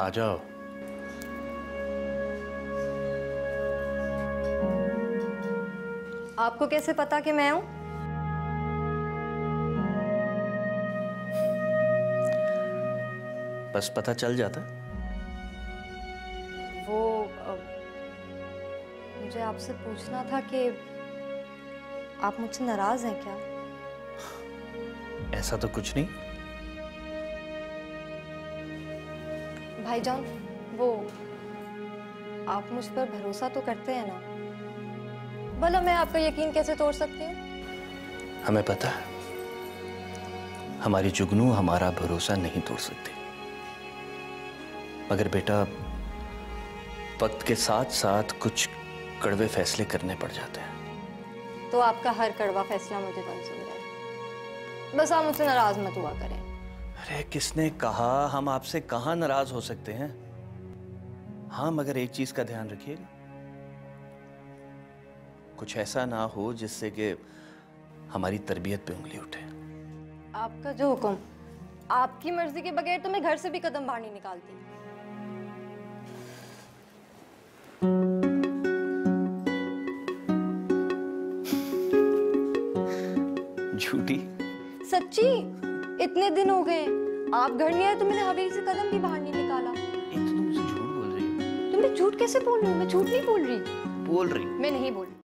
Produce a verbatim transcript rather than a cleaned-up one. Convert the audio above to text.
आ जाओ। आपको कैसे पता कि मैं हूं? बस पता चल जाता। वो अ, मुझे आपसे पूछना था कि आप मुझसे नाराज हैं क्या? ऐसा तो कुछ नहीं। भाईजान, वो आप मुझ पर भरोसा तो करते हैं ना? भला मैं आपका यकीन कैसे तोड़ सकती हूँ? हमें पता है हमारी जुगनू हमारा भरोसा नहीं तोड़ सकती, मगर बेटा वक्त के साथ साथ कुछ कड़वे फैसले करने पड़ जाते हैं। तो आपका हर कड़वा फैसला मुझे मंजूर है, बस आप मुझसे नाराज मत हुआ करें। अरे किसने कहा हम आपसे कहाँ नाराज हो सकते हैं? हाँ मगर एक चीज का ध्यान रखिएगा, कुछ ऐसा ना हो जिससे कि हमारी तरबियत पे उंगली उठे। आपका जो हुक्म। आपकी मर्जी के बगैर तो मैं घर से भी कदम बाहर नहीं निकालती। झूठी। सच्ची, इतने दिन हो गए आप घर नहीं आए तो मैंने हवेली से कदम भी बाहर नहीं निकाला। एक तो तुम मुझसे झूठ बोल रही हो। तो मैं झूठ कैसे बोल रही हूँ? मैं झूठ नहीं बोल रही। बोल रही मैं नहीं बोल रही।